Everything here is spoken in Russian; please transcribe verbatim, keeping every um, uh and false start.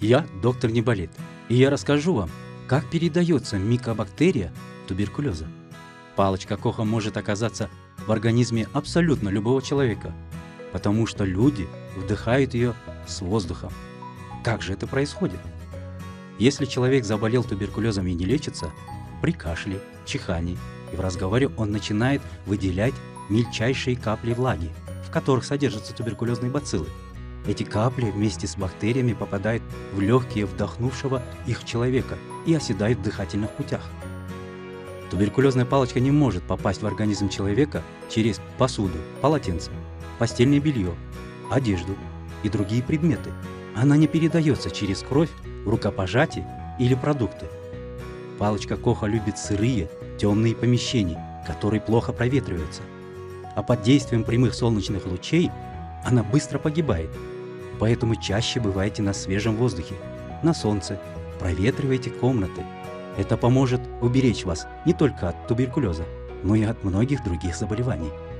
Я доктор Неболит, и я расскажу вам, как передается микобактерия туберкулеза. Палочка Коха может оказаться в организме абсолютно любого человека, потому что люди вдыхают ее с воздухом. Как же это происходит? Если человек заболел туберкулезом и не лечится, при кашле, чихании и в разговоре он начинает выделять мельчайшие капли влаги, в которых содержатся туберкулезные бациллы. Эти капли вместе с бактериями попадают в легкие вдохнувшего их человека и оседают в дыхательных путях. Туберкулезная палочка не может попасть в организм человека через посуду, полотенце, постельное белье, одежду и другие предметы. Она не передается через кровь, рукопожатие или продукты. Палочка Коха любит сырые, темные помещения, которые плохо проветриваются. А под действием прямых солнечных лучей она быстро погибает. Поэтому чаще бывайте на свежем воздухе, на солнце, проветривайте комнаты. Это поможет уберечь вас не только от туберкулеза, но и от многих других заболеваний.